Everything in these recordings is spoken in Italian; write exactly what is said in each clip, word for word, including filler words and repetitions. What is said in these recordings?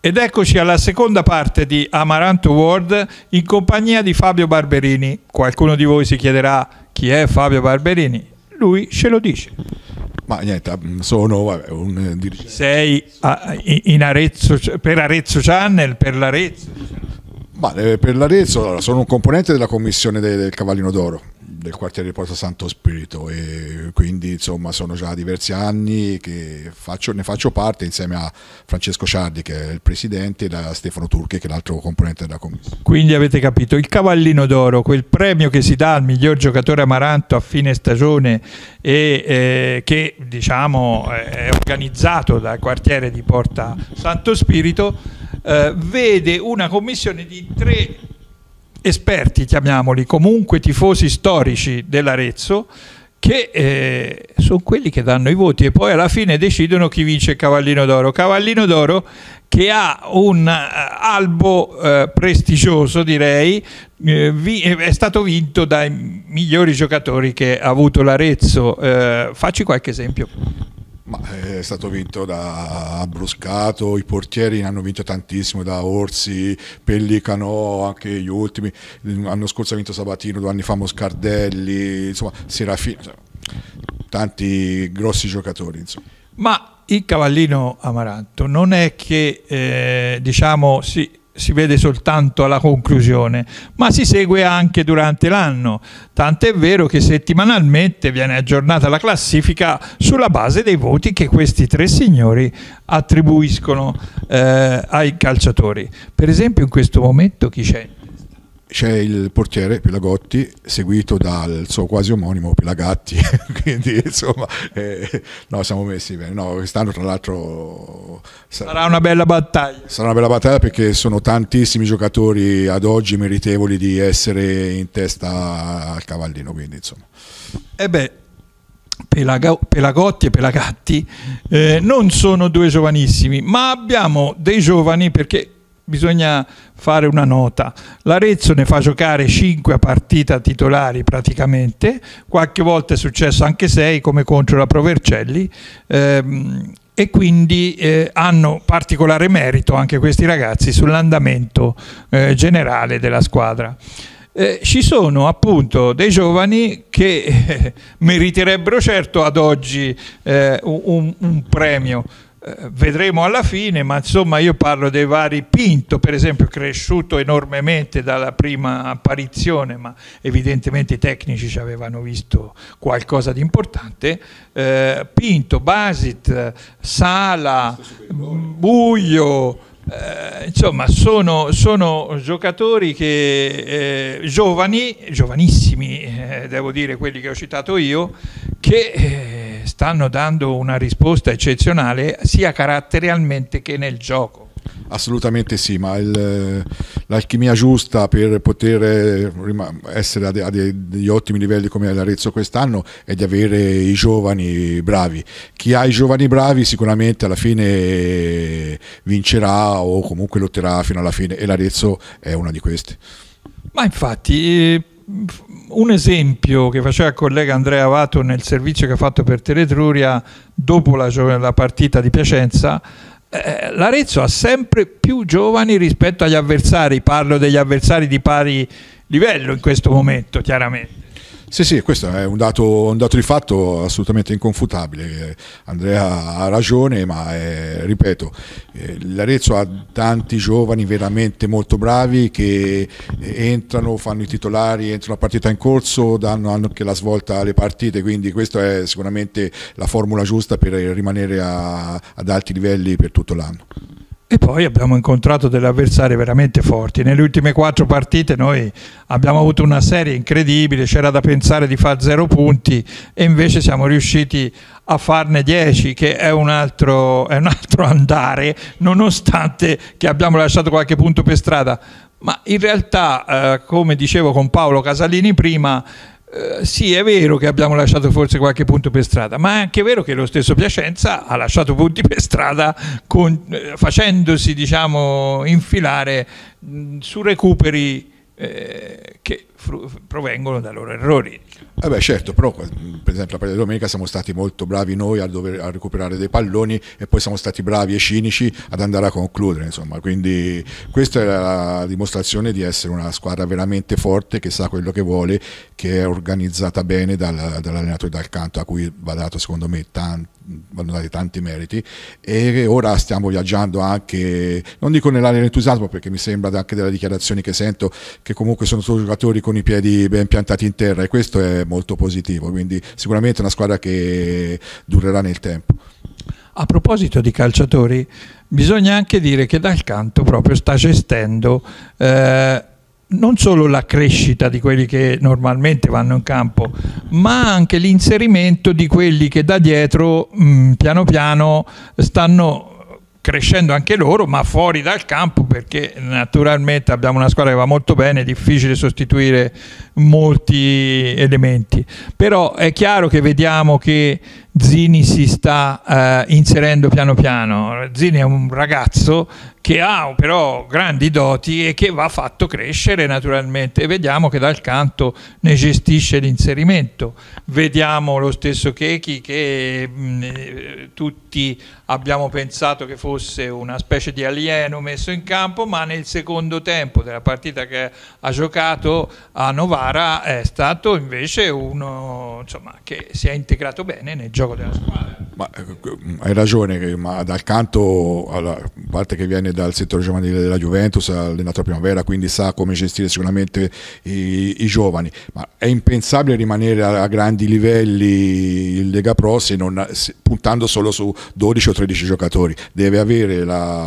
Ed eccoci alla seconda parte di Amaranto World in compagnia di Fabio Barberini. Qualcuno di voi si chiederà chi è Fabio Barberini? Lui ce lo dice. Ma niente, sono vabbè, un dirigente. Sei a, in Arezzo, per Arezzo Channel, per l'Arezzo? Ma, eh, per l'Arezzo allora, sono un componente della commissione de, del Cavallino d'Oro del quartiere di Porta Santo Spirito, e quindi insomma sono già diversi anni che faccio, ne faccio parte insieme a Francesco Ciardi, che è il presidente, e da Stefano Turchi, che è l'altro componente della commissione. Quindi avete capito, il Cavallino d'Oro, quel premio che si dà al miglior giocatore amaranto a fine stagione e eh, che diciamo è organizzato dal quartiere di Porta Santo Spirito, eh, vede una commissione di tre esperti, chiamiamoli, comunque tifosi storici dell'Arezzo, che eh, sono quelli che danno i voti e poi alla fine decidono chi vince il Cavallino d'Oro. Cavallino d'Oro che ha un uh, albo uh, prestigioso, direi, eh, vi, è stato vinto dai migliori giocatori che ha avuto l'Arezzo. Eh, facci qualche esempio. Ma è stato vinto da Bruscato, i portieri hanno vinto tantissimo, da Orsi, Pellicano, anche gli ultimi. L'anno scorso ha vinto Sabatino, due anni fa Moscardelli, insomma Serafino, tanti grossi giocatori, insomma. Ma il Cavallino Amaranto non è che eh, diciamo si, si vede soltanto alla conclusione, ma si segue anche durante l'anno, tant'è vero che settimanalmente viene aggiornata la classifica sulla base dei voti che questi tre signori attribuiscono eh, ai calciatori. Per esempio in questo momento chi c'è? C'è il portiere Pelagotti, seguito dal suo quasi omonimo Pelagatti, quindi insomma eh, no, siamo messi bene. No, quest'anno tra l'altro sarà, sarà una bella battaglia. Sarà una bella battaglia perché sono tantissimi giocatori ad oggi meritevoli di essere in testa al Cavallino, quindi insomma. E beh, Pelagotti e Pelagatti eh, non sono due giovanissimi, ma abbiamo dei giovani, perché bisogna fare una nota. L'Arezzo ne fa giocare cinque a partita titolari praticamente, qualche volta è successo anche sei come contro la Provercelli, ehm, e quindi eh, hanno particolare merito anche questi ragazzi sull'andamento eh, generale della squadra. Eh, ci sono appunto dei giovani che eh, meriterebbero certo ad oggi eh, un, un premio. Vedremo alla fine, ma insomma io parlo dei vari. Pinto per esempio, cresciuto enormemente dalla prima apparizione, ma evidentemente i tecnici ci avevano visto qualcosa di importante. eh, Pinto, Basit, Sala, Buio, eh, insomma sono, sono giocatori che eh, giovani, giovanissimi eh, devo dire, quelli che ho citato io, che eh, stanno dando una risposta eccezionale sia caratterialmente che nel gioco. Assolutamente sì, ma l'alchimia giusta per poter essere a, de, a de, degli ottimi livelli come l'Arezzo quest'anno è di avere i giovani bravi. Chi ha i giovani bravi sicuramente alla fine vincerà o comunque lotterà fino alla fine, e l'Arezzo è una di queste. Ma infatti eh, un esempio che faceva il collega Andrea Avato nel servizio che ha fatto per Teletruria dopo la, la partita di Piacenza, eh, l'Arezzo ha sempre più giovani rispetto agli avversari, parlo degli avversari di pari livello in questo momento, chiaramente. Sì, sì, questo è un dato, un dato di fatto assolutamente inconfutabile. Andrea ha ragione, ma è, ripeto, eh, l'Arezzo ha tanti giovani veramente molto bravi che entrano, fanno i titolari, entrano a partita in corso, danno anche la svolta alle partite, quindi questa è sicuramente la formula giusta per rimanere a, ad alti livelli per tutto l'anno. E poi abbiamo incontrato degli avversari veramente forti. Nelle ultime quattro partite noi abbiamo avuto una serie incredibile, c'era da pensare di fare zero punti e invece siamo riusciti a farne dieci, che è un altro, è un altro andare, nonostante che abbiamo lasciato qualche punto per strada. Ma in realtà, eh, come dicevo con Paolo Casalini prima, Uh, sì, è vero che abbiamo lasciato forse qualche punto per strada, ma è anche vero che lo stesso Piacenza ha lasciato punti per strada con, uh, facendosi, diciamo, infilare mh, su recuperi eh, che provengono da loro errori. Eh beh, certo, però per esempio la partita di domenica siamo stati molto bravi noi a, dover, a recuperare dei palloni e poi siamo stati bravi e cinici ad andare a concludere, insomma, quindi questa è la dimostrazione di essere una squadra veramente forte, che sa quello che vuole, che è organizzata bene dal, dall'allenatore Dal Canto, a cui va dato secondo me tanti, vanno dati tanti meriti, e ora stiamo viaggiando anche, non dico nell'area dell'entusiasmo, perché mi sembra anche dalle dichiarazioni che sento che comunque sono tutti giocatori con i piedi ben piantati in terra, e questo è molto positivo, quindi sicuramente una squadra che durerà nel tempo. A proposito di calciatori, bisogna anche dire che Dal Canto proprio sta gestendo eh, non solo la crescita di quelli che normalmente vanno in campo, ma anche l'inserimento di quelli che da dietro mh, piano piano stanno crescendo anche loro, ma fuori dal campo, perché naturalmente abbiamo una squadra che va molto bene, è difficile sostituire molti elementi, però è chiaro che vediamo che Zini si sta eh, inserendo piano piano. Zini è un ragazzo che ha però grandi doti e che va fatto crescere naturalmente, e vediamo che Dal Canto ne gestisce l'inserimento. Vediamo lo stesso Chechi che mh, tutti abbiamo pensato che fosse una specie di alieno messo in campo, ma nel secondo tempo della partita che ha giocato a Novara è stato invece uno, insomma, che si è integrato bene nel gioco della squadra. Ma, hai ragione, ma Dal Canto, a parte che viene dal settore giovanile della Juventus, ha allenato la primavera, quindi sa come gestire sicuramente i, i giovani, ma è impensabile rimanere a, a grandi livelli in Lega Pro se non, se, puntando solo su dodici o tredici giocatori. Deve avere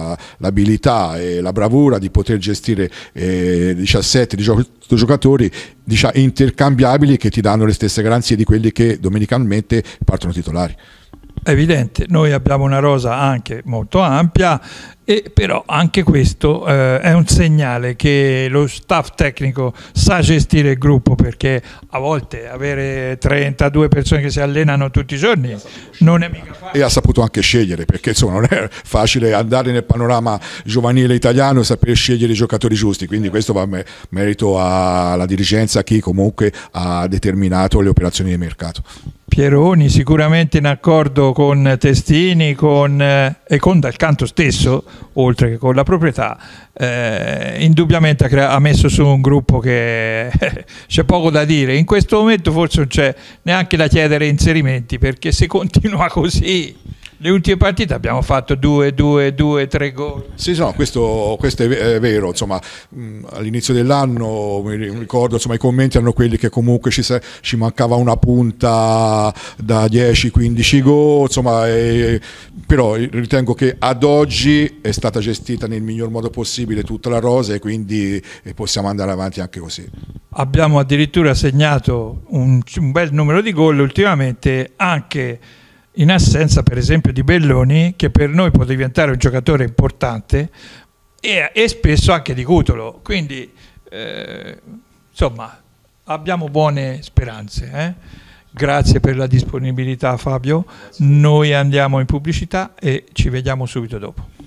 l'abilità la, e la bravura di poter gestire eh, diciassette diciotto giocatori diciamo, intercambiabili, che ti danno le stesse garanzie di quelli che domenicalmente partono titolari. È evidente, noi abbiamo una rosa anche molto ampia, e però anche questo eh, è un segnale che lo staff tecnico sa gestire il gruppo, perché a volte avere trentadue persone che si allenano tutti i giorni non è mica facile. E ha saputo anche scegliere, perché insomma non è facile andare nel panorama giovanile italiano e saper scegliere i giocatori giusti, quindi questo va a merito alla dirigenza, a chi comunque ha determinato le operazioni di mercato. Pieroni sicuramente in accordo con Testini con, eh, e con Dal Canto stesso, oltre che con la proprietà, eh, indubbiamente ha, ha messo su un gruppo che c'è poco da dire. In questo momento forse non c'è neanche da chiedere inserimenti, perché se continua così le ultime partite abbiamo fatto due, due, due, tre gol. Sì, no, questo, questo è vero, insomma, all'inizio dell'anno mi ricordo, insomma, i commenti erano quelli che comunque ci, ci mancava una punta da dieci quindici gol, insomma, e, però ritengo che ad oggi è stata gestita nel miglior modo possibile tutta la rosa, e quindi possiamo andare avanti anche così. Abbiamo addirittura segnato un, un bel numero di gol ultimamente, anche in assenza per esempio di Belloni, che per noi può diventare un giocatore importante, e, e spesso anche di Cutolo, quindi eh, insomma abbiamo buone speranze. Eh? Grazie per la disponibilità, Fabio. Noi andiamo in pubblicità e ci vediamo subito dopo.